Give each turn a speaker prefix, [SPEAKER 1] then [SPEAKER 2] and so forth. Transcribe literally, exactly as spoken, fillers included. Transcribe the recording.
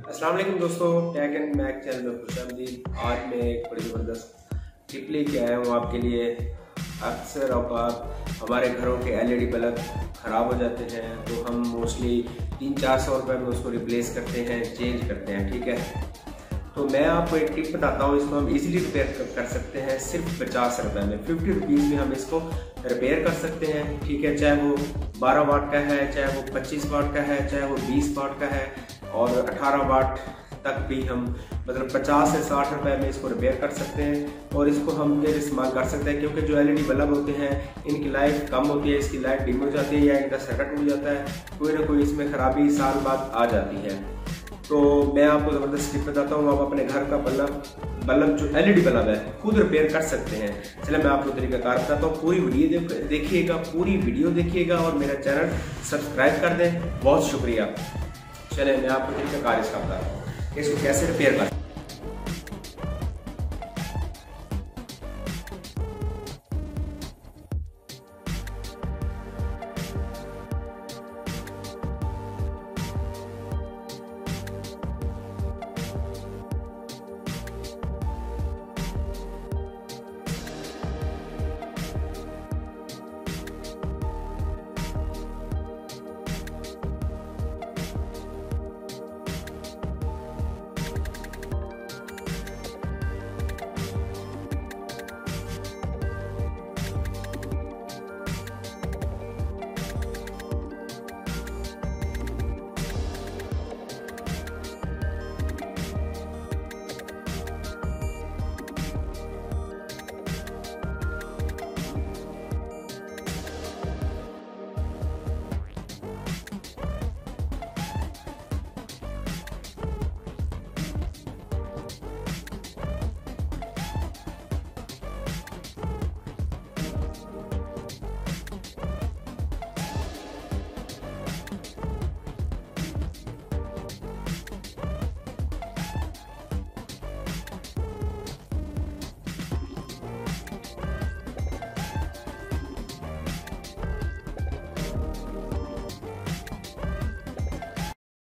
[SPEAKER 1] अस्सलाम वालेकुम दोस्तों, टैग एंड मैक चैनल में खुशामदीद। आज मैं एक बड़ी ज़बरदस्त टिप लेके आया हूँ आपके लिए। अक्सर औकात हमारे घरों के एलईडी बल्ब ख़राब हो जाते हैं तो हम मोस्टली तीन चार सौ रुपये में उसको रिप्लेस करते हैं, चेंज करते हैं। ठीक है, तो मैं आपको एक टिप बताता हूँ। इसको हम इजीली रिपेयर कर सकते हैं सिर्फ पचास रुपये में। फिफ्टी रुपीज़ में हम इसको रिपेयर कर सकते हैं। ठीक है, चाहे वो बारह वाट का है, चाहे वो पच्चीस वाट का है, चाहे वो बीस वाट का है, और अठारह वाट तक भी हम मतलब पचास से साठ रुपए में इसको रिपेयर कर सकते हैं और इसको हम फिर इस्तेमाल कर सकते हैं। क्योंकि जो एलईडी बल्ब होते हैं इनकी लाइफ कम होती है, इसकी लाइट डिम हो जाती है या इनका सर्किट टूट जाता है, कोई ना कोई इसमें खराबी साल बाद आ जाती है। तो मैं आपको ज़बरदस्त टिप बताता हूँ। आप अपने घर का बल्ब बल्ब जो एलईडी बल्ब है खुद रिपेयर कर सकते हैं। चलिए मैं आपको तरीकाकार बताता हूँ। पूरी वीडियो देखिएगा, पूरी वीडियो देखिएगा और मेरा चैनल सब्सक्राइब कर दें। बहुत शुक्रिया। चलिए मैं आपको तरीकाकार इसका बताता हूँ, इसको कैसे रिपेयर कर।